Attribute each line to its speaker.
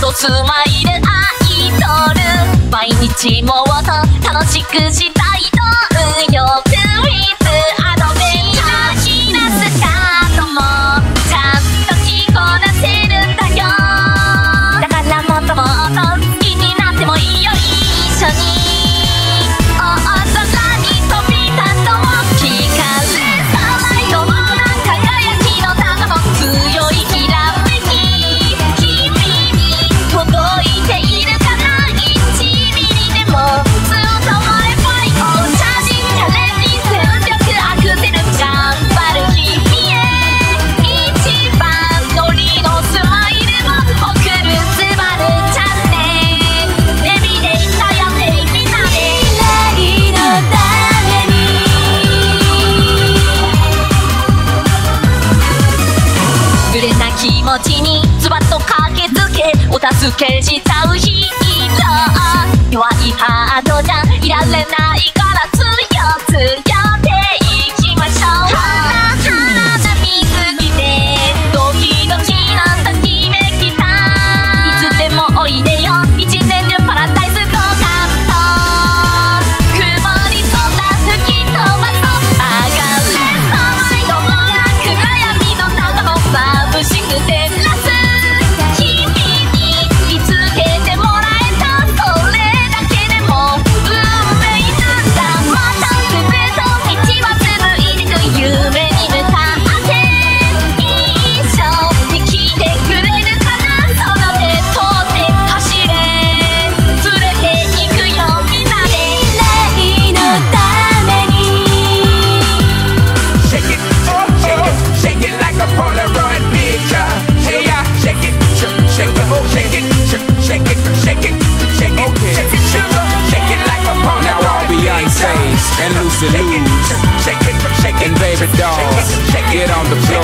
Speaker 1: とスマイルアイドル毎日もっと楽しくしたいと運用ウィズアドベンチャーひらすカートもちゃんと着こなせるんだよだからもっともっと好きになってもいいよ一緒に大空に飛び立とう光るサライドも輝きの玉も強いきらめき君に届いているかな1ミリでもずっと前っぽいおしゃれチャレンジ全力アクセル頑張る君へ一番乗りのスマイルを送るスバルチャンネルエビデイタやってみんなで未来のために濡れた気持ちにズバッと駆けつけお助けしちゃうヒーロー弱いハートじゃいられないから強くやっていきましょうハラハラな水着でドキドキなんときめきたいつでもおいでよ一年中パラダイスドカント曇り空吹き飛ばそう上がれサマイドも暗闇の中も眩しく照らす君に見つけてもらえたそれだけでも運命なんだまたすべと道は続いてく夢に向かって一緒に来てくれるかなその手取って走れ連れて行くよみんなで未来のために
Speaker 2: Shake it, shake it, shake it like a Polaroid picture. Hey, yeah, shake it, shake it, shake it, shake it, shake it, shake it, shake it, sugar, shake it like a Polaroid
Speaker 3: Now all Beyonce's and Lucy Lou's
Speaker 2: shake it, shake it,
Speaker 3: and Baby Dolls, get on the floor.